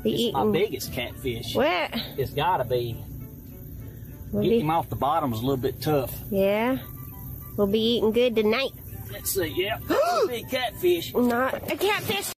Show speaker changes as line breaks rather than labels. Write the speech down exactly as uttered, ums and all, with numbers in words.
Be
it's
eating.
my biggest catfish.
What?
It's gotta be.
We'll
Getting
be,
him off the bottom is a little bit tough.
yeah. We'll be eating good tonight.
Let's see, yep, that's a big catfish.
Not a catfish.